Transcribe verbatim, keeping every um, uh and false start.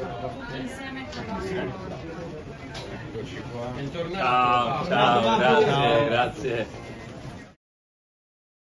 Insieme con Eccoci qua. Ciao, ciao, grazie, grazie.